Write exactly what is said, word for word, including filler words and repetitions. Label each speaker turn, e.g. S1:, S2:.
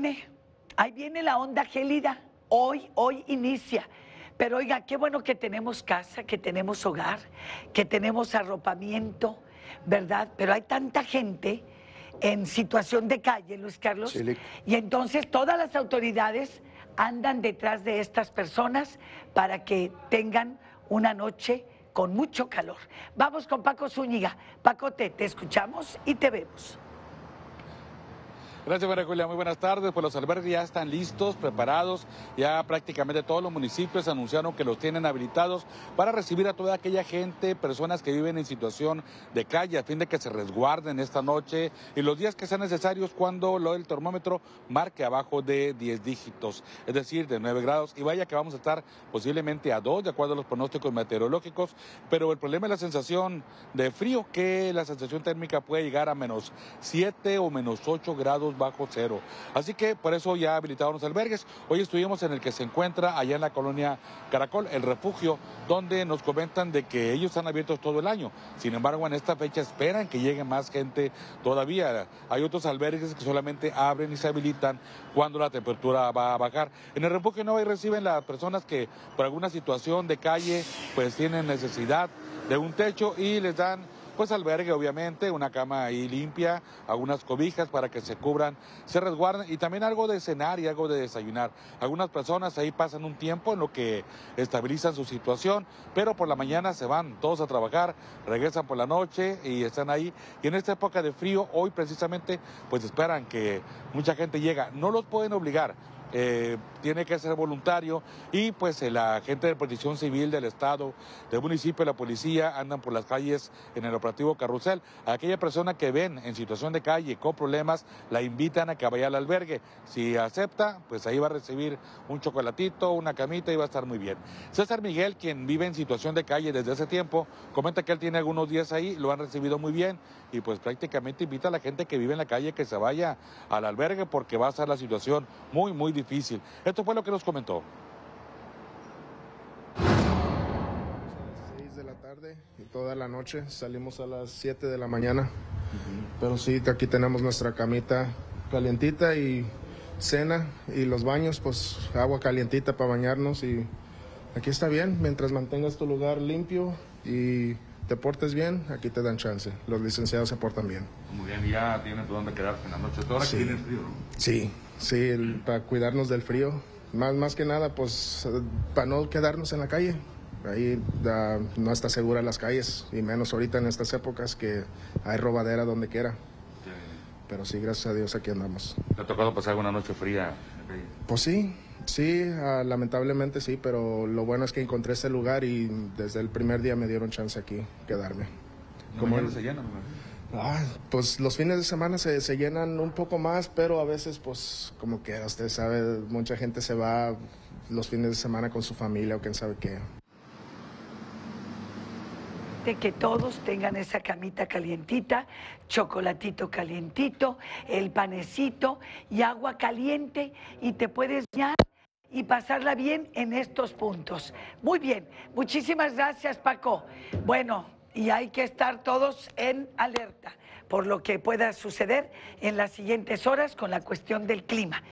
S1: viene, ahí viene la onda gélida. Hoy, hoy inicia. Pero oiga, qué bueno que tenemos casa, que tenemos hogar, que tenemos arropamiento, ¿verdad? Pero hay tanta gente en situación de calle, Luis Carlos,
S2: Sí,
S1: y entonces todas las autoridades andan detrás de estas personas para que tengan una noche con mucho calor. Vamos con Paco Zúñiga. Paco, te, te escuchamos y te vemos.
S3: Gracias, María Julia. Muy buenas tardes. Pues los albergues ya están listos, preparados. Ya prácticamente todos los municipios anunciaron que los tienen habilitados para recibir a toda aquella gente, personas que viven en situación de calle, a fin de que se resguarden esta noche y los días que sean necesarios cuando lo del termómetro marque abajo de diez dígitos, es decir, de nueve grados. Y vaya que vamos a estar posiblemente a dos, de acuerdo a los pronósticos meteorológicos. Pero el problema es la sensación de frío, que la sensación térmica puede llegar a menos siete o menos ocho grados bajo cero. Así que por eso ya habilitaron los albergues. Hoy estuvimos en el que se encuentra allá en la colonia Caracol, el refugio, donde nos comentan de que ellos están abiertos todo el año. Sin embargo, en esta fecha esperan que llegue más gente todavía. Hay otros albergues que solamente abren y se habilitan cuando la temperatura va a bajar. En el refugio no, y reciben las personas que por alguna situación de calle pues tienen necesidad de un techo y les dan pues albergue, obviamente, una cama ahí limpia, algunas cobijas para que se cubran, se resguarden, y también algo de cenar y algo de desayunar. Algunas personas ahí pasan un tiempo en lo que estabilizan su situación, pero por la mañana se van todos a trabajar, regresan por la noche y están ahí. Y en esta época de frío, hoy precisamente, pues esperan que mucha gente llegue. No los pueden obligar. Eh, tiene que ser voluntario, y pues la gente de Protección Civil del Estado, del municipio, la policía andan por las calles en el operativo Carrusel. A aquella persona que ven en situación de calle con problemas, la invitan a que vaya al albergue. Si acepta, pues ahí va a recibir un chocolatito, una camita, y va a estar muy bien. César Miguel, quien vive en situación de calle desde hace tiempo, comenta que él tiene algunos días ahí, lo han recibido muy bien, y pues prácticamente invita a la gente que vive en la calle que se vaya al albergue, porque va a estar la situación muy, muy difícil. difícil. Esto fue lo que nos comentó.
S4: A las seis de la tarde y toda la noche, salimos a las siete de la mañana. Uh-huh. Pero sí, aquí tenemos nuestra camita calientita y cena, y los baños, pues agua calientita para bañarnos, y aquí está bien. Mientras mantengas tu lugar limpio y te portes bien, aquí te dan chance. Los licenciados se portan bien.
S3: Muy bien, ya tienen por dónde quedarse en la noche. Ahora
S4: sí.
S3: Que tiene frío, ¿no?
S4: Sí, sí, el, para cuidarnos del frío. Más, más que nada, pues, para no quedarnos en la calle. Ahí da, no está segura las calles, y menos ahorita en estas épocas que hay robadera donde quiera. Sí. Pero sí, gracias a Dios aquí andamos.
S3: ¿Te ha tocado pasar una noche fría en la calle?
S4: Pues sí, sí, uh, lamentablemente sí, pero lo bueno es que encontré este lugar y desde el primer día me dieron chance aquí quedarme.
S3: ¿Cómo el... se llena, me imagino?
S4: Ah, pues los fines de semana se, se llenan un poco más, pero a veces, pues, como que usted sabe, mucha gente se va los fines de semana con su familia o quién sabe qué.
S1: De que todos tengan esa camita calientita, chocolatito calientito, el panecito y agua caliente, y te puedes bañar y pasarla bien en estos puntos. Muy bien, muchísimas gracias, Paco. Bueno, y hay que estar todos en alerta por lo que pueda suceder en las siguientes horas con la cuestión del clima.